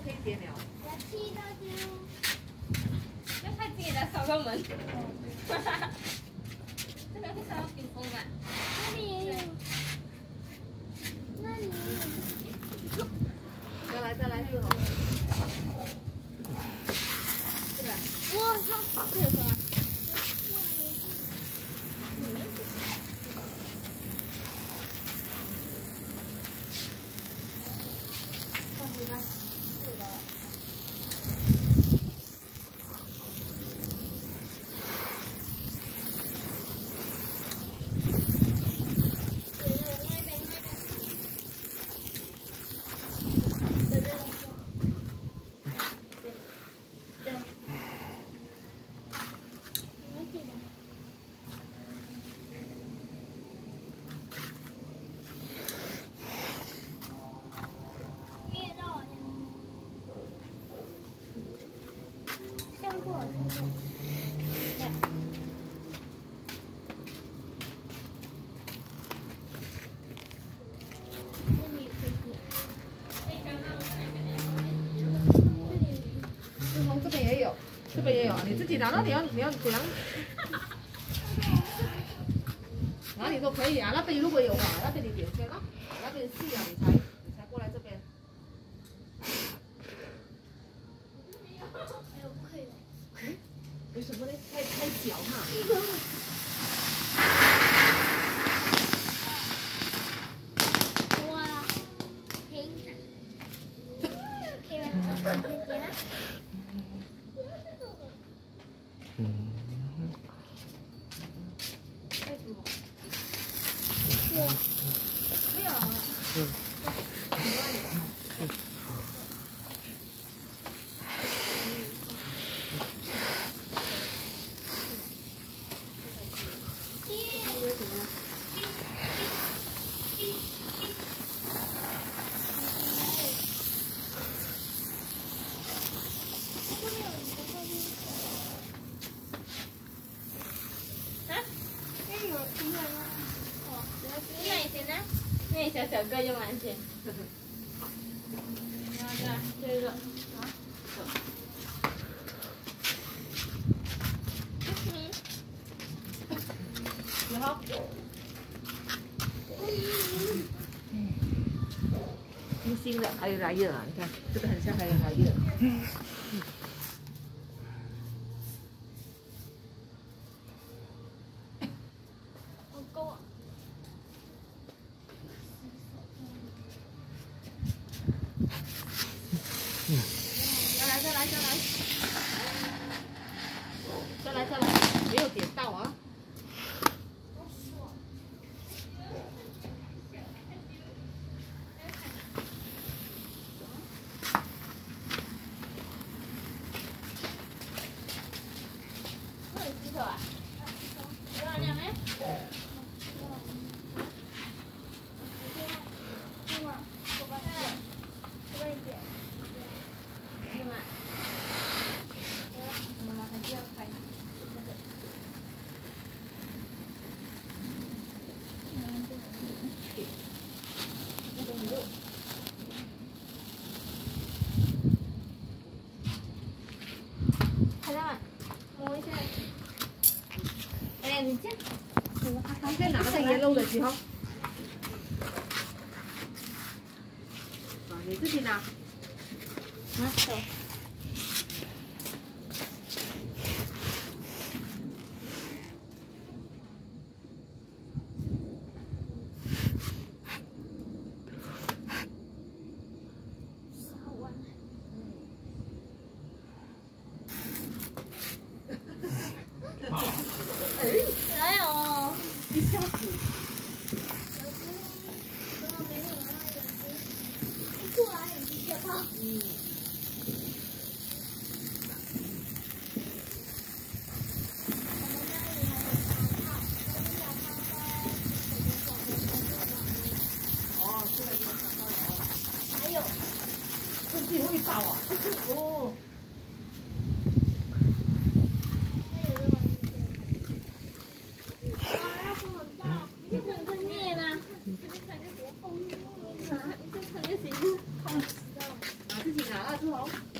可以点了。 那他自己来扫个门。哈哈。这个会扫到屏风吧？ 那里也有。那里也有。 再来这个。是吧？ 我操！ 这个是吗？放回来。这边也有，这边也有，你自己拿到你要怎样？哪里都可以啊，那边如果有啊，那边你点先啊，那边细啊，你才过来这边。为什么呢？太小哈。 哇，停！可以了。没有啊。 那小小个就完全。这个，啊， 然后，星星的，还有来月啊！你看这个很像，还有来月。 好高啊！ 再来，没有点到啊！ 这里洗手啊？有两两没？哎，你这样， 他在拿着yellow的时候，你自己拿。 啊，走。 哪有？ 一下子。 过来很直接吗？ 哦，这个地方看到了哦。 还有， 这自己会倒啊？哦。拿自己拿。 啊，志宏。